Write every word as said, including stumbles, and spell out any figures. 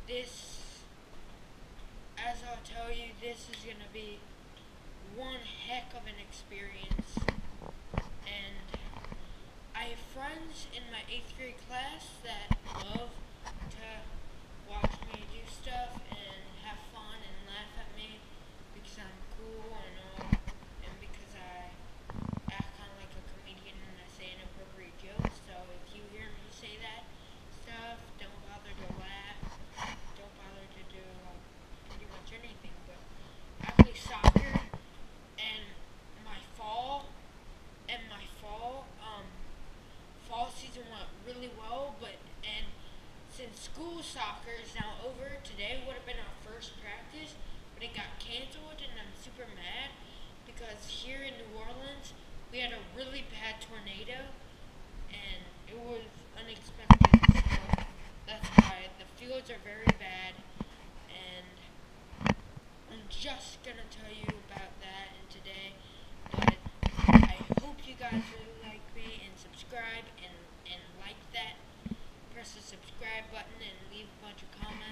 this, as I'll tell you, this is going to be one heck of an experience. And I have friends in my eighth grade class that love to watch me do stuff and have fun and laugh at me because I'm cool and all, and because I act kind of like a comedian and I say inappropriate jokes. So if you hear me say that stuff, don't bother to laugh. Don't bother to do like pretty much anything. But I play soccer, and my fall and my fall um fall season went really well. But and since school soccer is now over, today would have been our first practice, but it got canceled, and I'm super mad because here in New Orleans we had a really bad tornado, and it was unexpected. So that's why the fields are very bad, and I'm just gonna tell you about that in today. But I hope you guys really like me and subscribe and and like that. Press the subscribe button and leave a bunch of comments.